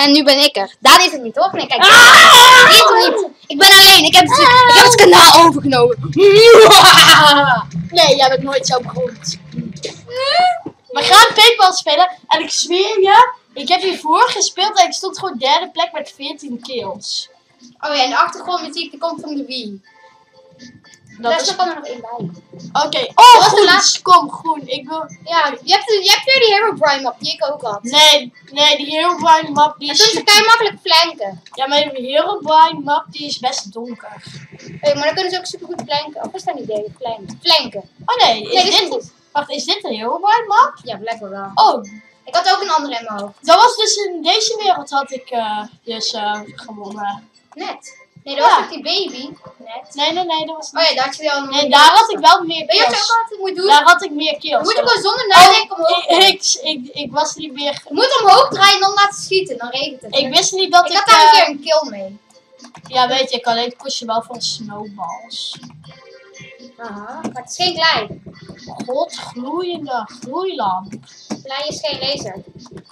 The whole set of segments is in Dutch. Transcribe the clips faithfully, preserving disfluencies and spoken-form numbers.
En nu ben ik er. Daan is het niet, toch? Nee, kijk. Ah! Is het niet. Ik ben alleen. Ik heb, het, ik heb het kanaal overgenomen. Nee, jij bent nooit zo beroemd. We gaan paintball spelen. En ik zweer je, ik heb hiervoor gespeeld en ik stond gewoon derde plek met veertien kills. Oh ja, en de achtergrondmuziek die komt van de Wii. Dat Daar is... is er nog één bij. Oké, okay. Oh, was de groen. laatste- Kom, groen. Ik wil... Ja, je hebt, je hebt weer die Herobrine map die ik ook had. Nee, nee, die Herobrine map die En is... toen kan je makkelijk flanken. Ja, maar die Herobrine map die is best donker. Hey, maar dan kunnen ze ook super goed flanken. Of is dat niet deze? Flanken. Flanken. Oh nee, is Nee, dit is dit... niet. Wacht, is dit een Herobrine map? Ja, blijkbaar wel. Oh, Ik had ook een andere in mijn hoofd. dat was dus in deze wereld had ik uh, dus uh, gewonnen. Net. Nee, dat was Ja. ook die baby. Net. Nee, nee, nee, dat was Oh niet. ja, daar had je wel een... Nee, daar had ik wel meer Weet je wat je kills. ook altijd moet doen? Daar had ik meer Je kills. moet er gewoon zonder nadenken omhoog. ik, ik, ik, ik was niet meer... Je moet omhoog draaien en dan laten schieten. Dan regent het. Ik wist niet dat ik ik... had daar een uh, keer een kill mee. Ja, weet je, ik alleen kost je wel van snowballs. Aha. Maar het is geen klei. God, gloeiende gloeilamp. Klei is geen laser.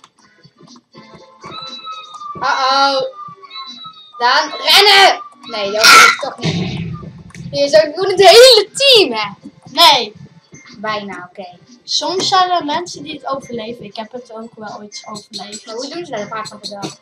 Uh-oh. Daan, rennen! Nee, dat is toch niet. Je is ook gewoon het hele team, hè? Nee, Bijna, oké. Okay. soms zijn er mensen die het overleven. Ik heb het ook wel ooit overleefd. Maar hoe doen ze dat vaak van de dag?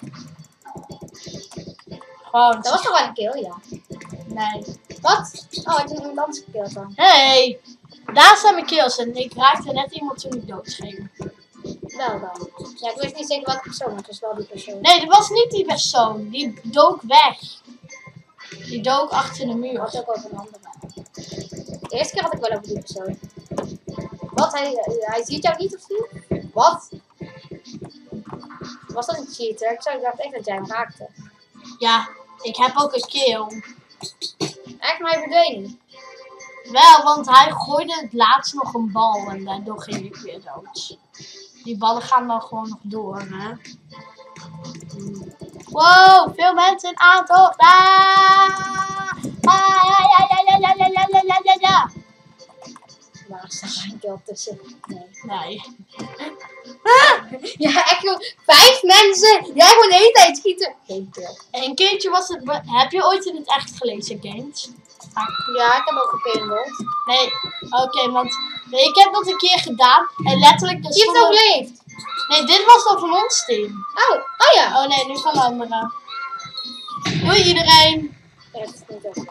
Gewoon. Dat was toch wel een kill, ja? Nee. Wat? Oh, had je iemand anders gekillt dan? Hey, daar zijn mijn kills en ik raakte net iemand toen ik doodschreef. Wel dan. Ja, ik wist niet zeker welke persoon, maar het was wel die persoon. Nee, dat was niet die persoon. Die dook weg. Die dook achter de Ik muur. had ook over een andere. De eerste keer had ik wel over die persoon. Wat? Hij, hij ziet jou niet of zo? Wat? Was dat een cheater? Ik zou dacht echt dat jij hem raakte. Ja, ik heb ook een kill. Echt, maar hij verdween. Wel, want hij gooide het laatst nog een bal en daardoor ging ik weer dood. Die ballen gaan dan gewoon nog door, hè. Wow, veel mensen in aantal. Ah, ah, ja, ja, ja, ja, ja, ja, ja, ja, ja, ja, ja. Waar staat een kill tussen? Nee. Nee. Ja, echt gewoon vijf mensen. Jij gewoon de hele tijd schieten. Geen kill. Een keertje was het... Heb je ooit in het echt gelezen, games? Ja, ik heb ook gepaintballed. Nee, oké, okay, want nee, ik heb dat een keer gedaan en letterlijk... Je hebt het overleefd. Nee, dit was dan van ons team. Oh, oh ja. Oh nee, nu van anderen. Doei iedereen. Ja, het is niet overleefd.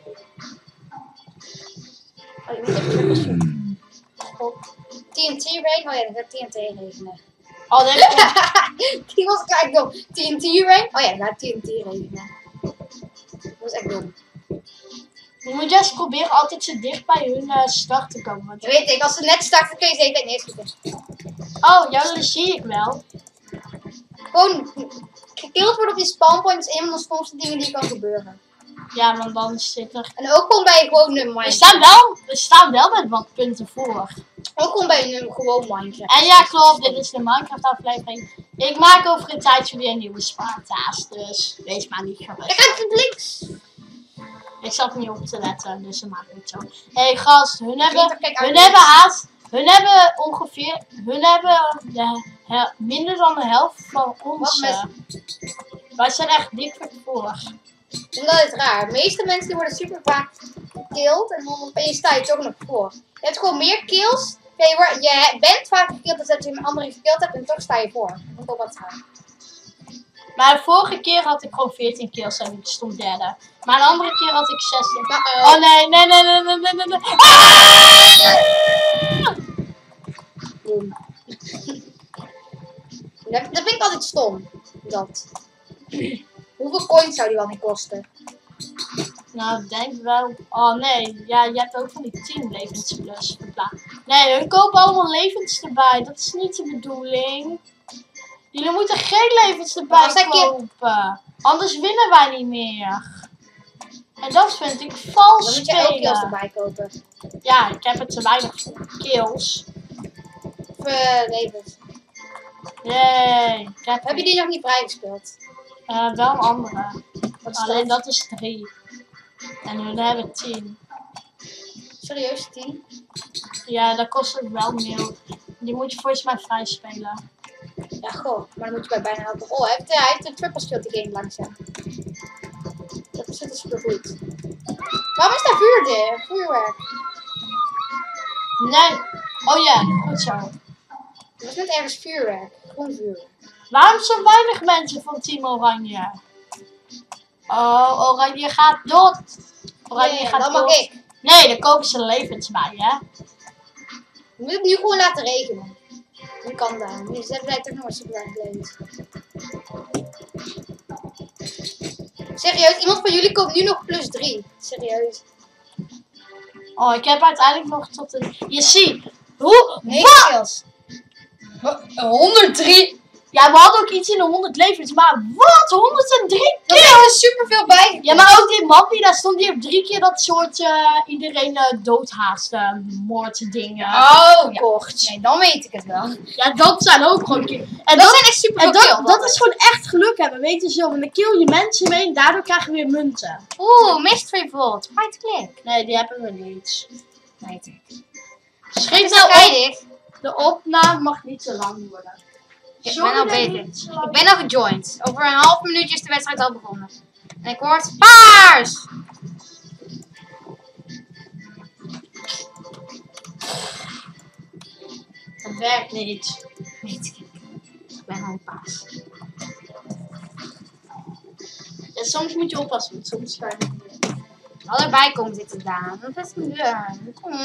Oh, je moet even lekker zoeken. T N T rain? Oh ja, dat gaat T N T regenen. Oh, dat heb ik... Die was kijk dom. T N T rain? Oh ja, dat gaat T N T regenen. Dat was echt dom. Je moet juist proberen altijd zo dicht bij hun uh, start te komen. Want... Je weet ik, als ze net starten kun je zeker neerschieten. Oh, ja, dat zie ik wel. Gewoon gekild worden op die spawnpoint is een van de stomste dingen die kan gebeuren. Ja, want dan zit er... En ook gewoon bij gewoon een We Minecraft. staan wel, we staan wel met wat punten voor. Ook gewoon bij een gewoon Minecraft. En ja, klopt, dit is de Minecraft aflevering. Ik maak over een tijdje weer een nieuwe Sparta's, dus wees maar niet gerust. Kijk uit het links. Ik zat niet op te letten, dus dat maakt niet zo. Hé hey, gast, hun hebben, Kijk uit hun links. hebben haast, hun hebben ongeveer, hun hebben de, he, minder dan de helft van ons. Wat uh, wij zijn echt dik voor. Dat is raar. De meeste mensen die worden super vaak gekilld en dan ben je sta je toch nog voor. Je hebt gewoon meer kills. Ja, je, wordt, je bent vaak gekilld dan dat je een andere gekilld hebt en toch sta je voor. Dat moet ook wat gaan. Maar de vorige keer had ik gewoon veertien kills en ik stond derde. Maar de andere keer had ik zestien. Uh-oh. Oh nee, nee, nee, nee, nee, nee, nee, nee. Ah! Boom. Dat, dat vind ik altijd stom. Dat. Hoeveel coins zou die wel niet kosten? Nou, ik denk wel. Oh nee, ja, je hebt ook van die tien levens plus verplaatst. Nee, hun kopen allemaal levens erbij. Dat is niet de bedoeling. Jullie moeten geen levens erbij Maar als ik je- kopen. Anders winnen wij niet meer. En dat vind ik vals Dan moet je ook kills spelen. erbij kopen. Ja, ik heb het te weinig kills. Of uh, levens. Nee, ik heb, Heb je die nog niet vrijgespeeld? uh, wel een andere. Wat is Alleen dat? dat is drie. En hun hebben tien. Serieus, tien? Ja, dat kost het wel meer. Die moet je volgens mij vrij spelen. Ja, goh. Maar dan moet je bij bijna helpen. Oh, hij heeft, uh, hij heeft een triple shield die game langzaam. Dat is dus super goed. Waarom is daar vuur de? Vuurwerk? Nee. Oh ja, goed zo. Er was net ergens vuurwerk. Groen vuurwerk. Waarom zo weinig mensen van Team Oranje? Oh, Oranje gaat dood. Oranje Nee, gaat dan dood. mag ik. Nee, dan kopen ze levens bij, hè? Je moet het nu gewoon laten regenen. Nu kan dat. Nu zetten wij toch nog een superwerk levens. Serieus, iemand van jullie komt nu nog plus drie. Serieus. Oh, ik heb uiteindelijk nog tot een... Je ziet. Hoe? negen kills. honderddrie. Ja, we hadden ook iets in de honderd levens, maar wat? honderddrie Er is er superveel bij. Ja, maar ook die mappie, daar stond die op drie keer dat soort uh, iedereen uh, doodhaasten, moord dingen. Oh, kort. Nee, dan weet ik het wel. Ja, dat zijn ook gewoon keer. En Dat, dat, zijn echt superveel en dat, kills. dat is gewoon echt geluk hebben, weet je zo. En dan kill je mensen mee en daardoor krijg je weer munten. Oeh, mystery vault. Right click. Nee, die hebben we niet. Weet ik. Schiet nou nou op. op. De opname mag niet zo lang worden. Ik ben al bezig. Ik ben al gejoind. Over een half minuutje is de wedstrijd al begonnen. En ik hoor paars! Dat werkt niet. Weet ik. Ik ben al paars. Ja, soms moet je oppassen, want soms kan je niet. Allebei komt dit gedaan. Dat is mijn deur.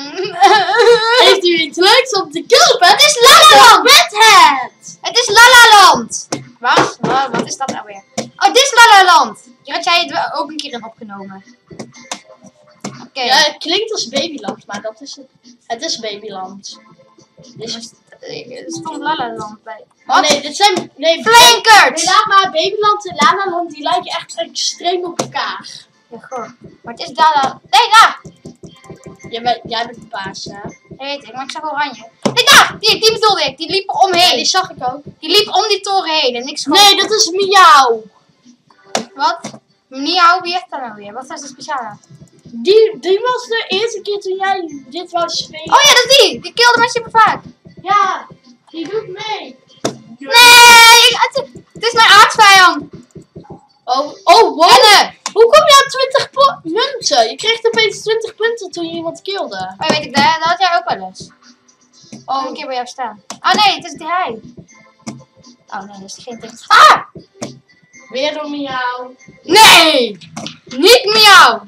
Heeft u iets leuks op de koop? Het is Lalaland! Bedhead! Het is Lalaland! Wat? Wat? Wat is dat nou weer? Oh, dit is Lalaland! Hier had jij het ook een keer in opgenomen. Oké. Okay. Ja, het klinkt als Babyland, maar dat is het. Het is Babyland. Dus er stond Lalaland bij. Oh, nee, dit zijn... Nee, Flankers! nee, laat maar. Babyland en Lalaland, die lijken echt extreem op elkaar. Ja, goed. Maar het is Lalaland. Nee, daar! Jij bent, jij bent de paas, hè? Dat weet ik, maar ik zag oranje. Nee, daar! Die, die bedoelde ik. Die liep er omheen. Ja, die zag ik ook. Die liep om die toren heen en niks. Nee, dat is Miauw. Wat? Miauw, wie heeft dat nou weer? Wat is de speciale? Die, die was de eerste keer toen jij dit wou spelen. Oh ja, dat is die! Die kilde mij super vaak. Ja, die doet mee. Nee! Ik, het, het is mijn aardsvijand. Oh, oh wow. Rennen! Hoe kom je aan twintig munten? Je kreeg opeens twintig punten toen je iemand kilde. Oh, weet ik, dat, dat had jij ook wel eens. Oh, Een keer bij jou staan. Oh nee, het is die hij. Oh nee, dat is geen tekst. Ah! weer door Miauw. Nee! Niet miauw!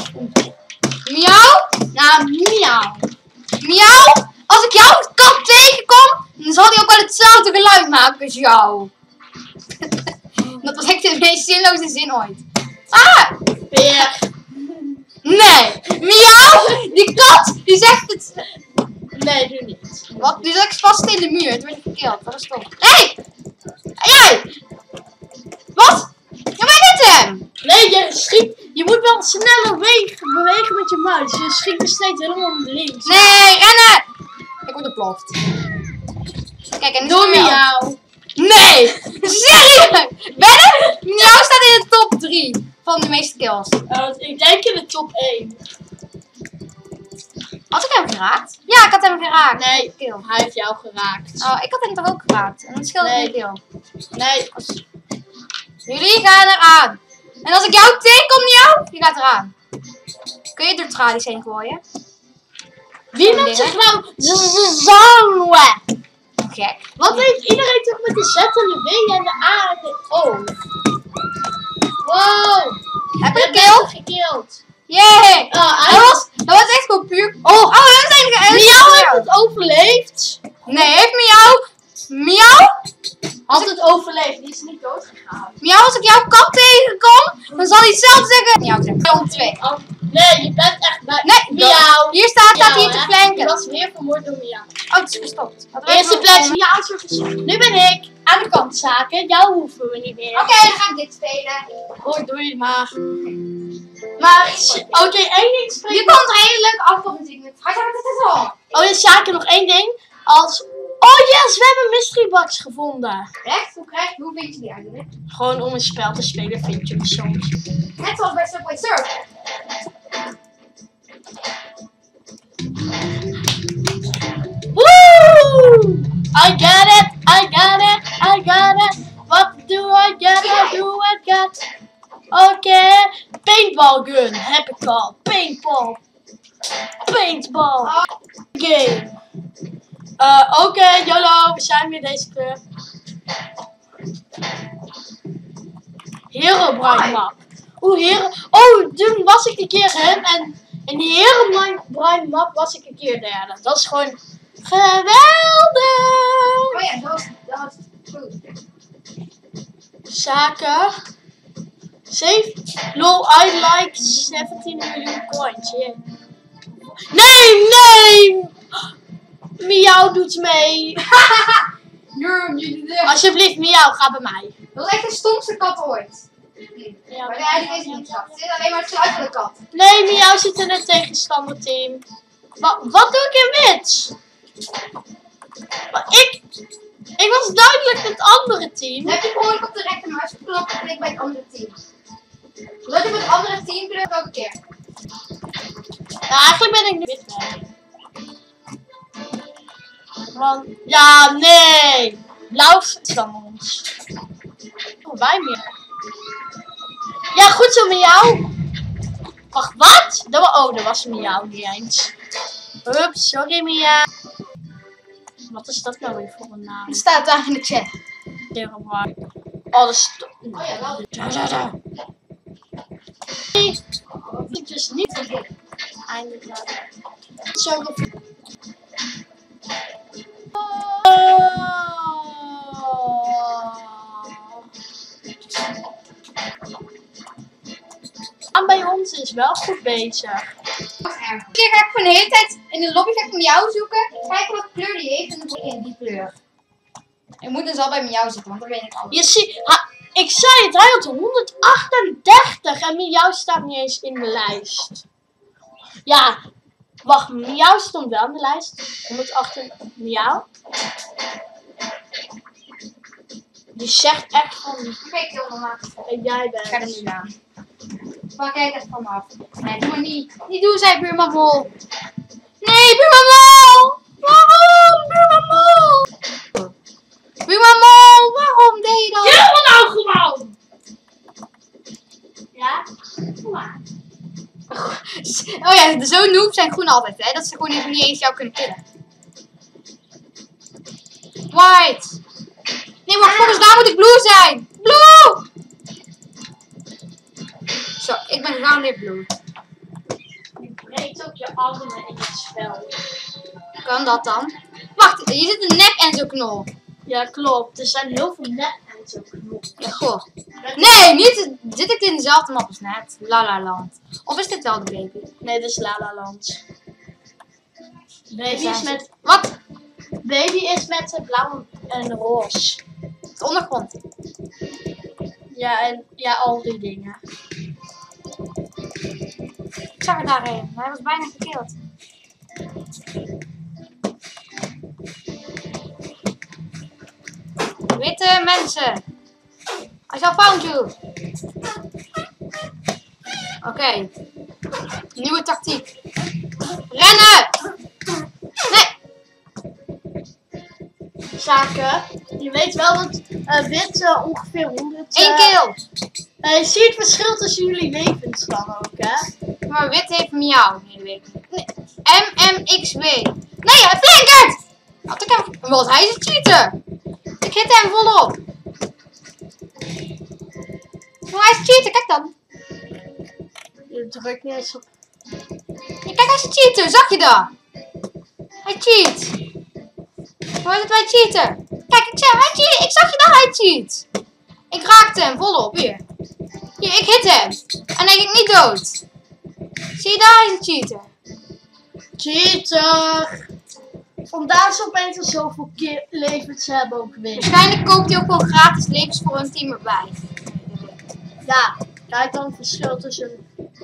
Miauw? Nou, Miauw. Miauw? Als ik jouw kat tegenkom, dan zal hij ook wel hetzelfde geluid maken als jou. Dat was echt de meest zinloze zin ooit. Ah! Weer. Nee! Miauw! Die kat, die zegt het. Nee, doe niet. Wat? Die zit vast in de muur. Het werd gekild. Dat is toch. Hé! Hey! Jij! Wat? Ja, maar dit hem! Nee, je schiet. Je moet wel sneller bewegen, bewegen met je muis. Je schiet er steeds helemaal naar links. Nee, rennen! Ik word ontploft. Kijk, en Door nu Miauw. Nee! Serieus! Wedden? Miauw staat in de top drie van de meeste kills. Uh, ik denk in de top één. Had ik hem geraakt? Ja, ik had hem geraakt. Nee, Kill. hij heeft jou geraakt. Oh, ik had hem toch ook geraakt. En dat scheelde Nee. een kill. Nee. Als... Jullie gaan eraan. En als ik jou tegenkom, Miauw, je gaat eraan. Kun je door tralies heen gooien? Wie noemt zich nou Zanwe? Gek. Wat heeft iedereen toch met de Z en de W en de A en de O? Wow. Heb je Je een bent kill? gekild. Yay! Oh, Dat was, dat was echt gewoon puur... Oh, oh we zijn ge... Miauw heeft het overleefd. Nee, heeft Miauw... Miauw? Had het overleefd, die is niet doodgegaan. Miauw, als ik jouw kat tegenkom, dan zal hij zelf zeggen... Miauw, zeg. Film twee. Oh, nee, je bent echt bij Nee, Miauw. hier staat, staat Miauw, hier te hè? flanken. Je was weer vermoord door Miauw. Oh, het is gestopt. Hadden we Eerste even- plek Miauw is vergezond. Nu ben ik aan de kant zaken. Jou hoeven we niet meer. Oké, dan ga ik dit spelen. Oh, doe je maar. Maar, oké, okay, één ding Je spreekt. komt er hele leuke afkomsting met. Ga je het al? Oh, ja, zaken nog één ding. Als. Oh yes, we hebben mystery box gevonden. Echt? Hoe krijg je, hoe vind je die eigenlijk? Gewoon om een spel te spelen vind je hem soms. Net zoals bij Subway Surf. Woo! I got it, I got it, I get, I do it, get. Oké, okay. Paintball gun heb ik al. Paintball. Paintball. Game. Uh, Oké, okay, YOLO, we zijn weer deze keer. Herobrine map. Oeh, hero. Oh, toen was ik een keer hem en in die Herobrine map was ik een keer derde. Dat is gewoon geweldig. Oh ja, dat was, dat was goed. Zaken. Save. Lol, I like zeventien miljoen coins. Yeah. Nee, nee! Miauw doet mee. Alsjeblieft, Miauw, ga bij mij. Dat is echt de stomste kat ooit. Ja, maar eigenlijk is het niet kat. Het is alleen maar het geluid van de kat. Nee, Miauw zit in het tegenstanderteam. Wat, wat doe ik in wit? Maar ik, ik was duidelijk het andere team. Dan heb je gewoon op de rechtermuis geklopt en klik bij het andere team. Zodat je met het andere team drukt ook een keer. Nou, eigenlijk ben ik nu wit bij. Want, ja, nee. Blauw is dan ons. Oh, wij meer. Ja, goed zo, Miauw. Wacht, wat? Dat was, oh, dat was Miauw niet eens. Ups, sorry, Miauw. Wat is dat nou weer voor een naam? Het staat daar in de chat. Oh, dat is... Oh ja, wel. Da, da, da. Nee, ik dus niet. Eindelijk. Zo. Aan bij ons is wel goed bezig. Hier ga ik gewoon de hele tijd in de lobby ga ik Miauw zoeken. Kijken wat kleur die heeft en dan zoek ik in die kleur. Ik moet dus al bij Miauw zitten, want dan weet ik al. Je ziet, ik zei het, hij had honderdachtendertig en Miauw staat niet eens in de lijst. Ja, wacht, Miauw stond wel in de lijst. honderdachtendertig, Miauw. Die zegt echt van... Kijk, heel normaal. En jij bent. Ik ga er nu aan. Maar kijk het vanaf. Nee, doe maar niet. Niet doen, zei buurman Mol. Nee, buurman Mol! Waarom, buurman Mol? Buurman Mol, waarom deed je dat? Kill me nou gewoon! Ja? Kom maar. Oh ja, zo'n noob zijn groen altijd, hè? Dat ze gewoon even niet eens jou kunnen killen. White! Nee, maar volgens daar moet ik blue zijn! Blue! Zo, ik ben gewoon weer blue. Je breekt ook je armen in het spel. Kan dat dan? Wacht, hier zit een nep en zo'n knol. Ja, klopt. Er zijn heel veel net en zo knop. Ja, goh. Nee, niet. Zit ik in dezelfde map als net? La La Land. Of is dit wel de baby? Nee, dit is La La Land. Baby is met... Wat? Baby is met de blauw en roze. De ondergrond. Ja, en ja, al die dingen. Ik zag er daarheen. Hij was bijna gekild. Witte mensen. I shall found you. Oké. Okay. Nieuwe tactiek. Rennen! Nee! Zaken. Je weet wel dat uh, wit uh, ongeveer honderd... Eén kill! Uh, je ziet het verschil tussen jullie levens dan ook, hè? Maar wit heeft miauw. Nee, weet ik niet. Nee. M M X W. Nee, hij flankert! Wat, ik heb... Wat, hij is een cheater! Ik hit hem volop. Maar hij is een cheater, kijk dan. Je drukt niet eens op. Ja, kijk, hij is een cheater, zag je dat? Hij cheat. Hoe is het bij cheaten? Kijk, ik, zeg, hij cheat. Ik zag je dat hij cheat. Ik raakte hem volop, hier. Hier, ik hit hem. En hij ging niet dood. Zie je daar, hij is een cheater. Cheater! Vandaar ze opeens al zoveel levens hebben ook weer. Waarschijnlijk koopt hij ook gewoon gratis levens voor een team erbij. Ja, kijk dan het verschil tussen...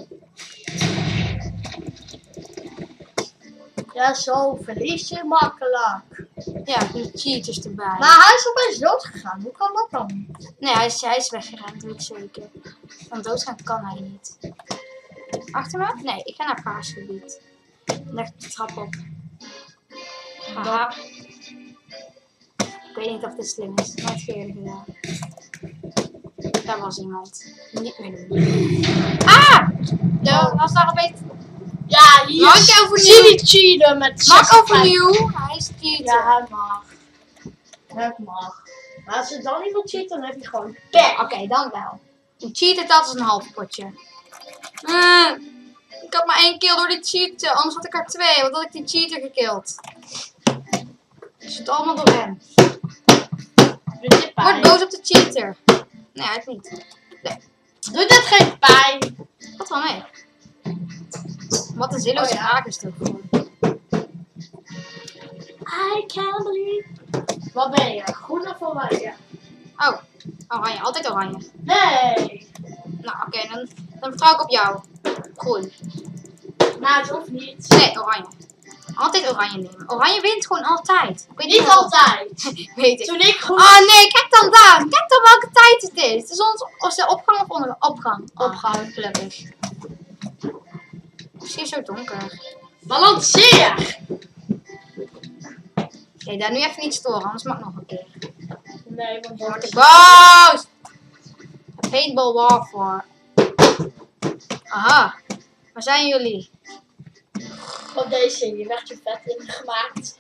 Ja, zo verlies je makkelijk. Ja, de cheaters erbij. Maar hij is opeens dood gegaan. Hoe kan dat dan? Nee, hij is, hij is weggerend, weet ik zeker. Want doodgaan kan hij niet. Achter me? Nee, ik ga naar paarsgebied. Leg de trap op. Haha. Ik weet niet of dit slim is. Nooit eerder gedaan. Daar was iemand. Niet meer doen. Ah! De, was daar opeens... Ja, hier Mag is ik overnieuw? Chili cheaten met Mag zesenzestig. overnieuw? Hij is cheater. Ja, het mag. Het mag. Maar als je dan niet wil cheaten, dan heb je gewoon pek. Oké, dan wel. Een cheater, dat is een half potje. Eh, ik had maar één kill door die cheater, anders had ik er twee. Want had ik die cheater gekild. Het zit allemaal door hem. Doet dit Word pijn? boos op de cheater. Nee, hij niet. Nee. Doet dit geen pijn? Wat wel mee. Wat een zilloze Oh ja. haak is toch gewoon. I can't believe. Wat ben je? Groen of oranje? Oh, oranje. Altijd oranje. Nee. Nou, oké, dan, dan vertrouw ik op jou. Groen. Nou, het hoeft niet. Nee, oranje. Altijd oranje nemen. Oranje wint gewoon altijd. Ik weet Niet waarom. altijd. Weet ik. Toen ik groen... Oh nee, kijk dan daar. Kijk dan welke tijd het is. Het is ons, of de opgang of onder opgang. Opgang, gelukkig. Het is hier zo donker. Balanceer. Oké, daar nu even niet storen, anders mag ik nog een keer. Nee, want Dan word ik dan... boos. Een paintball warfare. Aha. Waar zijn jullie? Op deze, je werd je vet in gemaakt.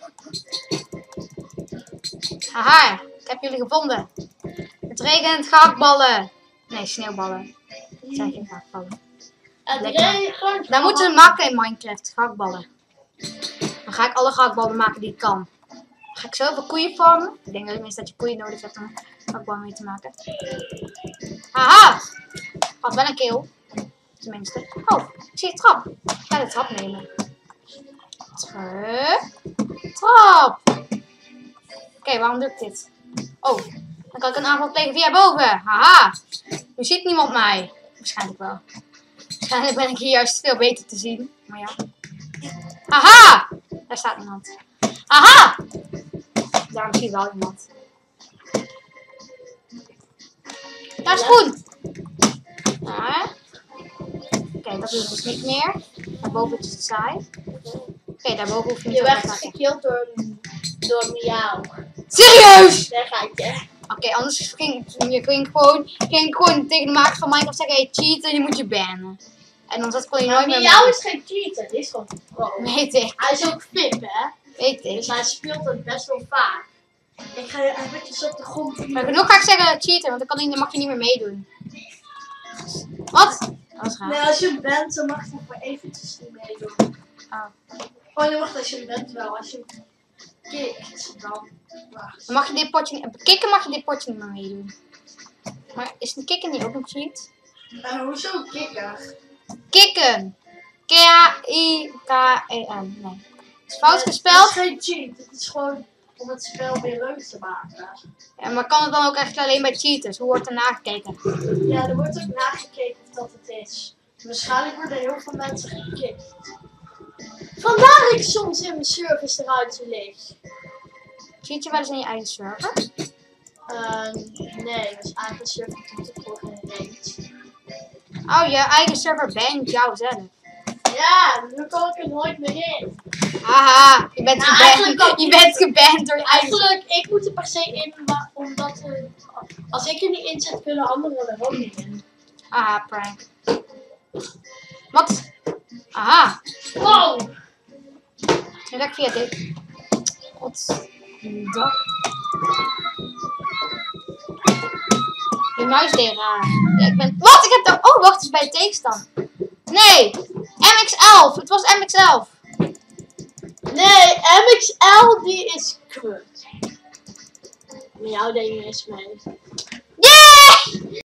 Haha, ik heb jullie gevonden. Het regent gehaktballen. Nee, sneeuwballen. Het zijn geen gehaktballen. En Lekker. regent. Daar moeten ze maken in Minecraft, gehaktballen. Dan ga ik alle gehaktballen maken die ik kan. Dan ga ik zoveel koeien farmen. Ik denk tenminste dat je koeien nodig hebt om gehaktballen mee te maken. Haha! Had wel een kill. Tenminste. Oh, ik zie een trap. Ik ga de trap nemen. Trap. Trap. Oké, okay, waarom doe ik dit? Oh, dan kan ik een aanval plegen via boven. Haha. Nu ziet niemand mij. Waarschijnlijk wel. Waarschijnlijk ben ik hier juist veel beter te zien. Maar ja. Haha! Daar staat iemand. Haha! Daar zie je wel iemand. Daar is groen. Ja. Oké, okay, dat doe ik dus niet meer. Daarboven is het saai. Oké, okay, daarboven hoef je niet Je te werd maken. gekild door, door miauw. Serieus? Daar ga ik je. Oké, okay, anders ging, je ging gewoon, ging ik gewoon tegen de maker van Minecraft zeggen, hey, cheat en je moet je bannen. En dan zat kon je nooit meer Miauw mee. is geen cheater, die is gewoon pro. Weet ik, Hij is ook fit, hè? weet Dus ik. hij speelt het best wel vaak. Ik ga je eventjes op de grond. Maar genoeg ga ik zeggen cheater, want dan, kan hij, dan mag je niet meer meedoen. Wat? Dat is raar. Nee, als je bent, dan mag je voor eventjes niet meedoen. Oh. Oh, je mag als je bent wel. Als je kikt, dan mag Dan mag je dit potje niet, kikken mag je dit potje niet meer meedoen. Maar is een kikken niet ook een cheat? Maar hoezo kikker? Kikken! K I K E N. Nee. Het is fout Het gespeld. is geen cheat, het is gewoon om het spel weer leuk te maken. Ja, maar kan het dan ook echt alleen bij cheaters? Hoe wordt er nagekeken? Ja, er wordt ook nagekeken of dat het is. Waarschijnlijk worden heel veel mensen gekikt. Vandaar ik soms in mijn service eruit lig. Cheat je wel eens in je eigen server? Uh, nee, dat is eigenlijk een server die te gegenereerd. Oh, je eigen server bent jouzelf. Ja, nu kan ik er nooit meer in. Haha, je bent Nou, eigenlijk geband. ook Je niet. bent geband door je eigen server. Eigenlijk, ik moet er per se in, maar omdat uh, als ik er niet in zit, kunnen anderen er ook niet in. Aha, prank. Wat? Aha. Wow! Nu ga ik via dit. God. Dat. Je muis deed raar. Ja, ik ben... Wat? Ik heb de... Oh, wacht, het is bij de tegenstand. Nee. M X elf. Het was M X elf. Nee, M X L die is kut. Maar jou deed niet eens mee. Yeah!